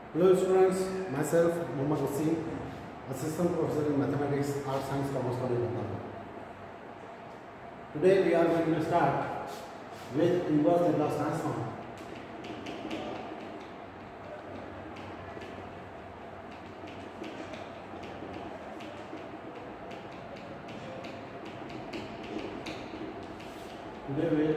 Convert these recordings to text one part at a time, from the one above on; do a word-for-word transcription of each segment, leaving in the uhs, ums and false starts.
Hello students, myself Mohammad Wasim, Assistant Professor in Mathematics, Art Science, Commerce College, Bangalore. Today we are going to start with inverse Laplace transform. Today we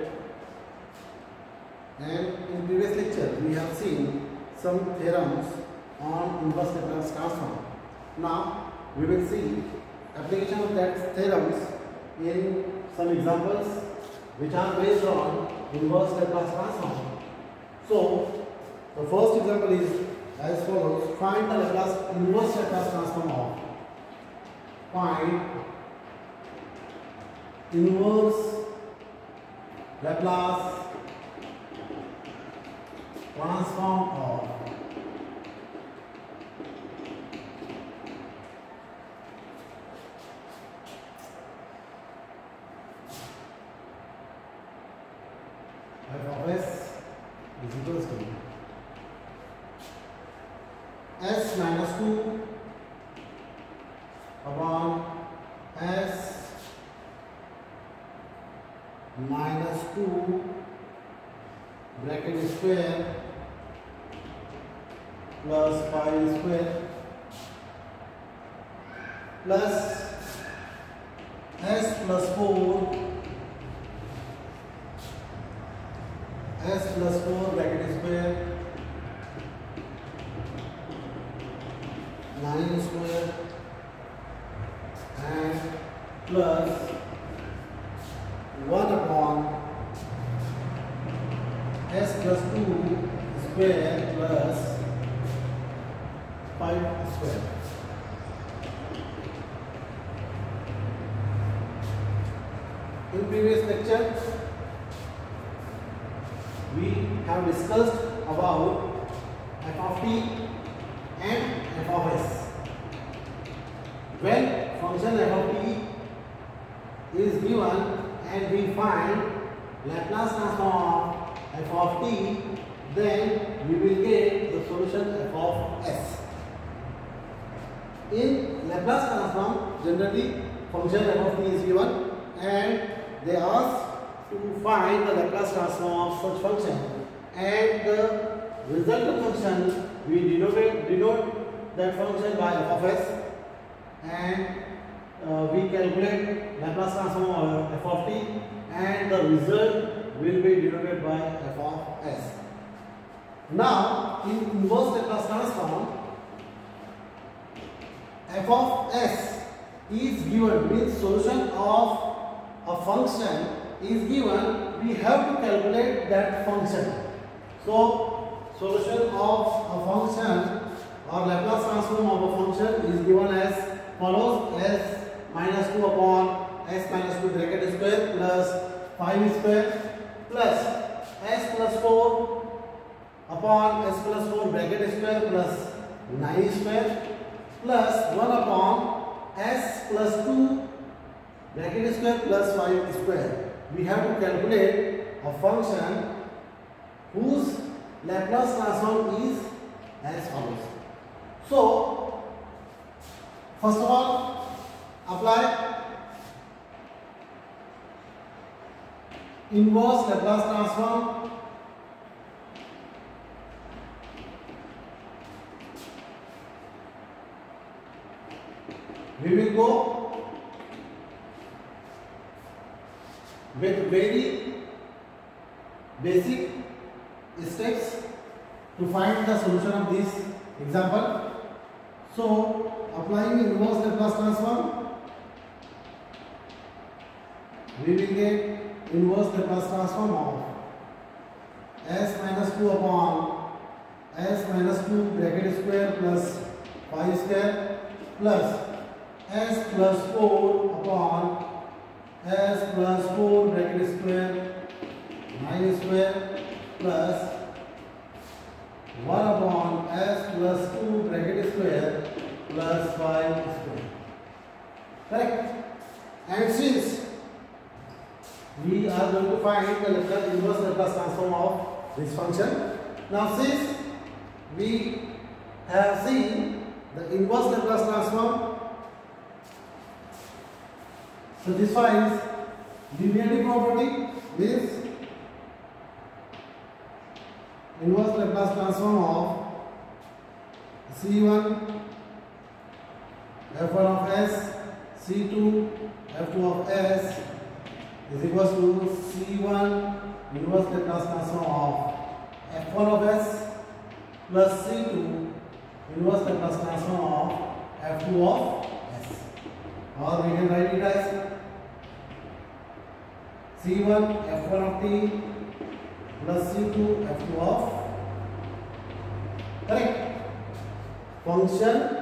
and in previous lecture we have seen some theorems on inverse Laplace transform. Now we will see application of that theorems in some examples which are based on inverse Laplace transform. So the first example is as follows: find the Laplace inverse Laplace transform of find inverse Laplace transform of f of s is equals to s minus two upon s minus two bracket square plus pi square plus s plus four s plus four bracket square nine square and plus one upon s plus two square plus five square. In previous lecture, we have discussed about f of t and f of s. When function f of t is given and we find Laplace transform of f of t, then we will get the solution f of s. In Laplace transform, generally function f of t is given and they ask to find the Laplace transform of such function, and the resultant function we denote, denote that function by f of s, and uh, we calculate Laplace transform of f of t, and the result will be denoted by f of s. Now in inverse Laplace transform, f of s is given, means solution of a function is given, we have to calculate that function. So solution of a function or Laplace transform of a function is given as follows: s minus two upon s minus two bracket square plus five square plus s plus four upon s plus four bracket square plus nine square plus one upon s plus two bracket square plus five square. We have to calculate a function whose Laplace transform is as follows. So first of all, apply inverse Laplace transform we will go with very basic steps to find the solution of this example. So applying inverse Laplace transform, we will get inverse Laplace transform of s minus two upon s minus two bracket square plus five square plus s plus four upon s plus four bracket square nine square plus one upon s plus two bracket square plus five square. Correct? And since we are going to find the Laplace inverse Laplace transform of this function. Now since we have seen the inverse Laplace transform satisfies linearity property. This inverse Laplace transform of C one F one of S, C two F two of S is equals to C one inverse Laplace transform of F one of S plus C two inverse Laplace transform of F two of S. Or we can write it as C one F one of T plus C two F two of, correct? Function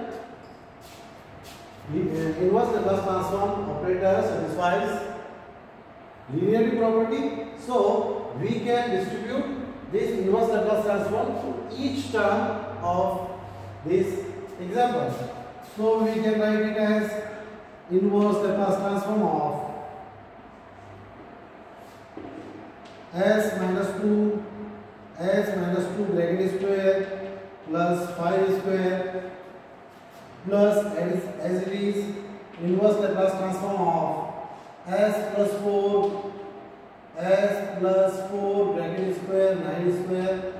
inverse Laplace transform operator satisfies linearity property, so we can distribute this inverse Laplace transform to each term of this example. So we can write it as inverse Laplace transform of S minus two S minus two bracket square plus five square plus as, as it is inverse Laplace transform of S plus four S plus four bracket square nine square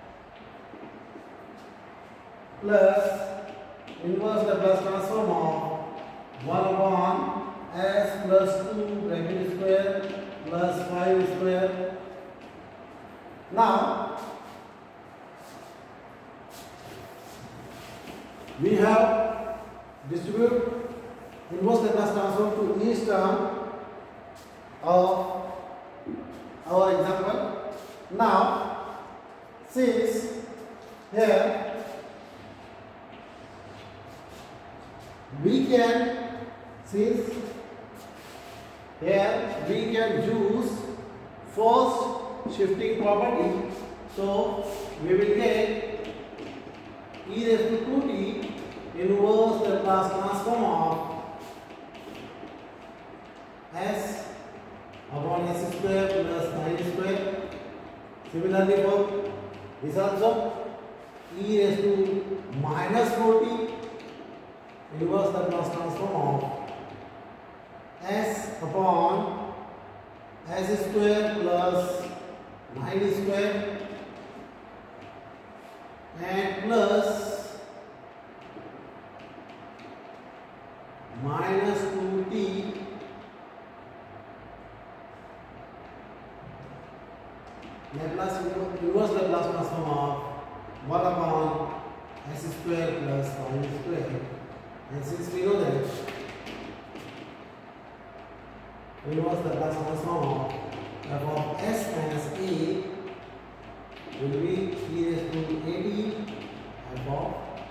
plus inverse Laplace transform of one upon S plus two bracket square plus five square. Now we have distribute inverse Laplace transform to each term of our example. Now since here we can since here we can use first shifting property, so we will get e raised to two t inverse Laplace transform of S upon S square plus nine square. Similarly for this also e raised to minus four t inverse Laplace transform of S upon S square plus nine square and plus minus two t Laplace inverse Laplace transform of one upon S square plus nine square. And since we know that inverse Laplace transform of f of S minus A will be e raised to at f of,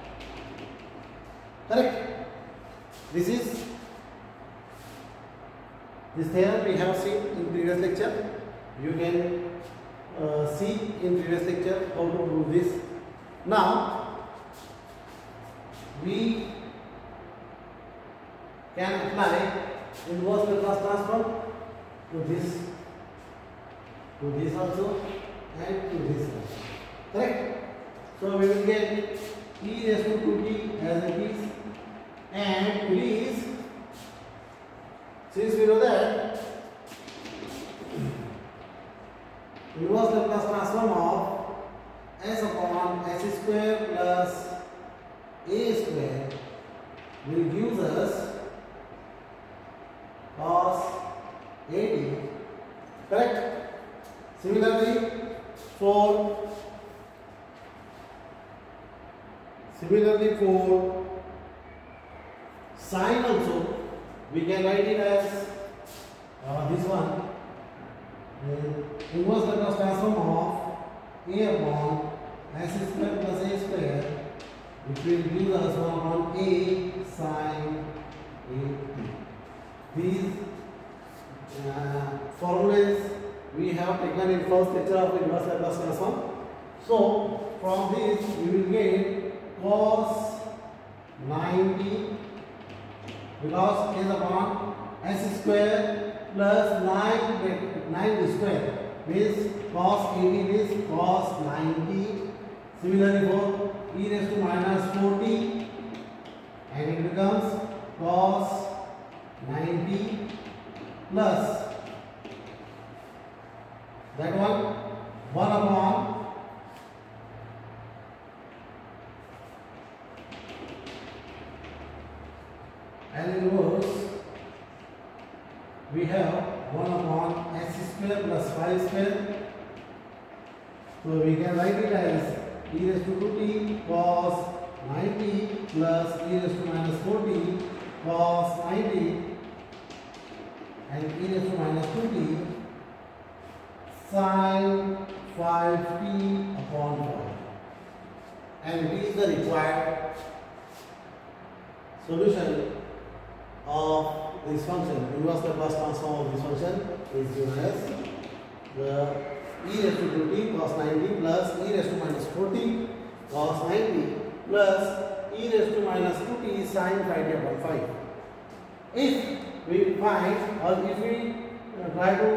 correct? This is this theorem we have seen in previous lecture. You can uh, see in previous lecture how to do this. Now we can apply inverse Laplace transform to this, to this also and to this also, correct? So we will get e raised to two t as it is, and please, since we know that inverse Laplace transform of S upon S square plus A square will give us cos eighty, correct? Similarly for similarly for sine also we can write it as uh, this one uh, inverse Laplace transform of A upon S square plus A square, which will give us one upon A sine A. These uh, formulas we have taken in first lecture of inverse Laplace transform. So from this we will get cos ninety, because is upon S square plus nine nine square means cos eighty is cos ninety Similarly for e raised to minus forty, and it becomes cos ninety plus that one one upon L inverse, we have one upon x square plus five square. So we can write it as e raised to two t cos ninety plus e raised to minus forty cos ninety and e raised to minus two t sin five t upon five. And it is the required solution of this function. Inverse Laplace transform of this function is given as the e raised to two t cos ninety plus e raised to minus forty cos ninety plus e raised to minus two t sin five t upon five. If we find, or if we uh, try to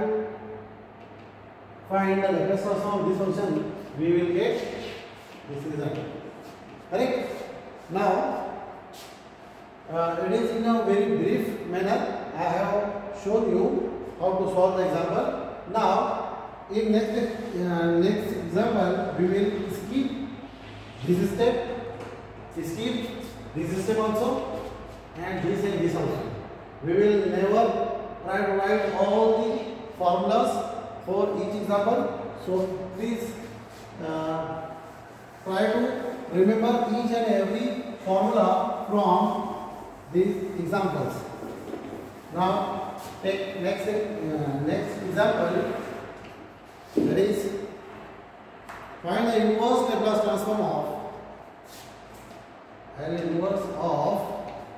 find the Laplace transform of this function, we will get this result. Correct? Now, uh, it is in a very brief manner. I have shown you how to solve the example. Now, in next uh, next example, we will skip this step, skip this step also, and this and this also. We will never try to write all the formulas for each example. So please uh, try to remember each and every formula from these examples. Now take next uh, next example, that is find the inverse Laplace transform of L inverse of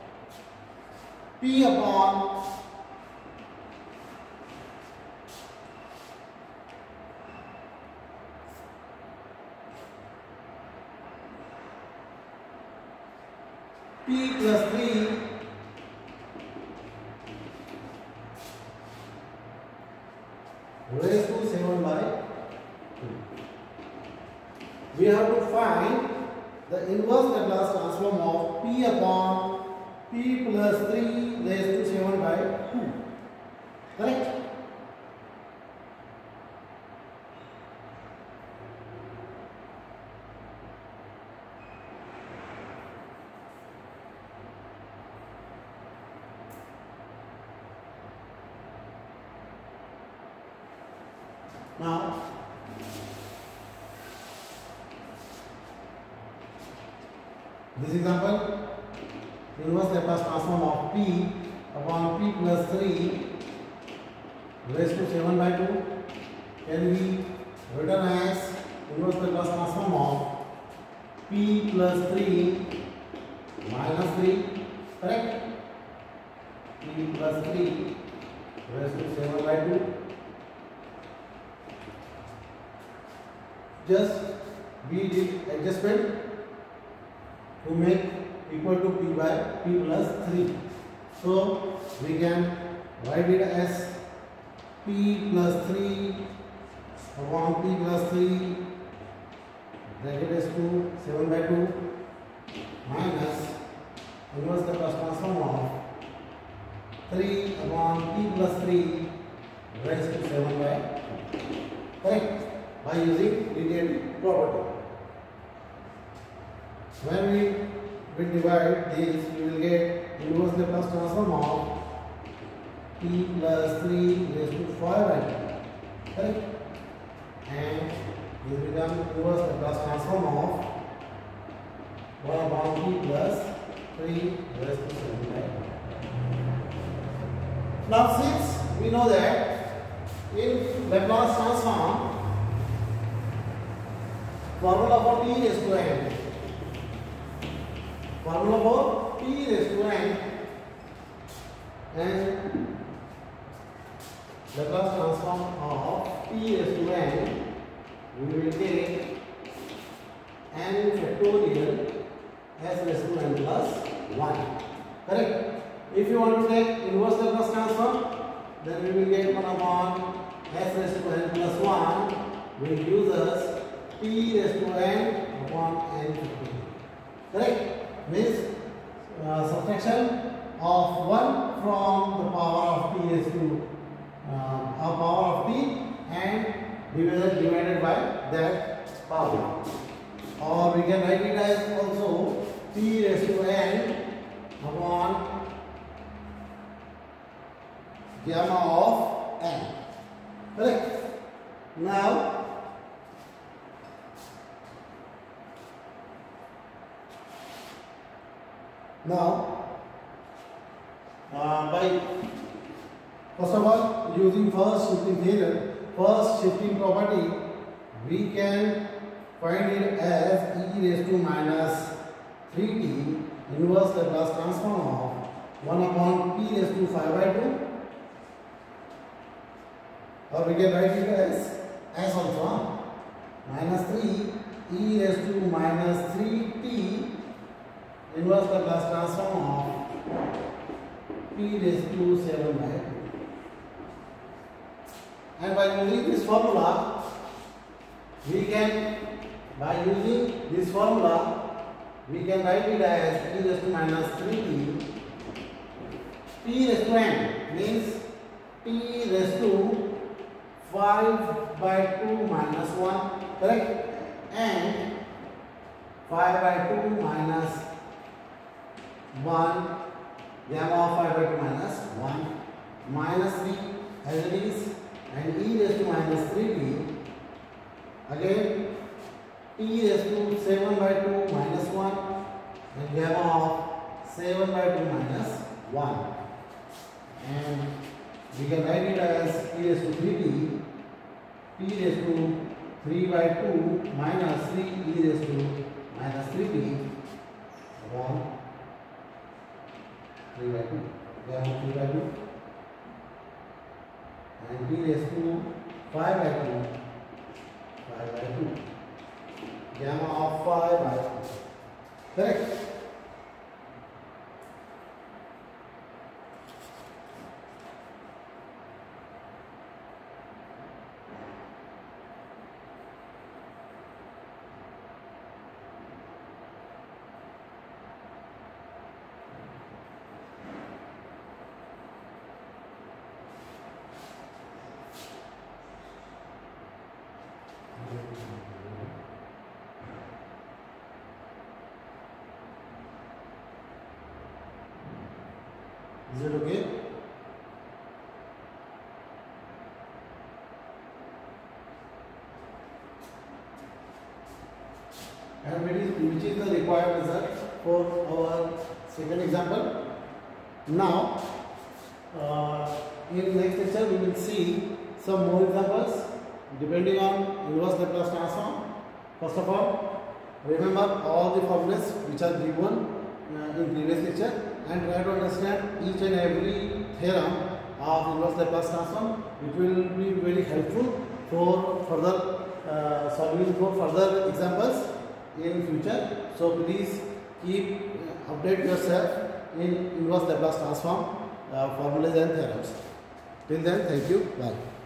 P upon P plus three raised to seven by two. We have to find the inverse Laplace transform of P upon P plus three raised to seven by two. Correct? Now, this example, inverse Laplace transform of P upon P plus three raised to seven by two can be written as inverse Laplace transform of P plus three minus three, correct? P plus three raised to seven by two. Just we did adjustment to make equal to P by P plus three. So we can write it as P plus three upon P plus three bracket is to seven by two minus inverse Laplace transform of three upon P plus three raised to seven by two. Correct? By using linear property. When we will divide this, we will get inverse Laplace transform of P plus three raised to five by two. Correct? And this becomes inverse Laplace transform of one upon P plus three raised to seven by two. Now since we know that in Laplace transform, formula for T raised to n, formula for T raised to n, and Laplace transform of T raised to n, we will take n factorial s raised to n plus one. Correct? If you want to take inverse Laplace transform, then we will get one upon s raised to n plus one, which gives us T raised to n upon n fifteen. Correct? Means uh, subtraction of one from the power of p raised to uh, a power of p and divided divided by that power. Or we can write it as also p raised to n upon gamma of n. Correct? Now Now, uh, by first of all using first shifting theorem, first shifting property, we can find it as e raised to minus three t inverse Laplace transform of one upon p raised to five by two, or we can write it as as also minus three e raised to minus three t inverse Laplace transform of p raised to seven by two. And by using this formula, we can, by using this formula, we can write it as e raised to minus three t, p raised to n means p raised to five by two minus one, correct? And five by two minus one, gamma of five by two minus one, minus three as it is, and e raised to minus three t, again t raised to seven by two minus one, and gamma of seven by two minus one. And we can write it as e raised to three t, p raised to three by two minus three e raised to minus three t upon three by two, gamma three by two, and p raised to five by two, five by two, gamma of five by two. Correct? Is it okay? And which is, which is the required result for our second example. Now, uh, in next lecture we will see some more examples depending on inverse Laplace transform. First of all, remember all the formulas which are given uh, in previous lecture, and try to understand each and every theorem of inverse Laplace transform. It will be very helpful for further uh, solving for further examples in future. So please keep uh, update yourself in inverse Laplace transform uh, formulas and theorems. Till then, thank you. Bye.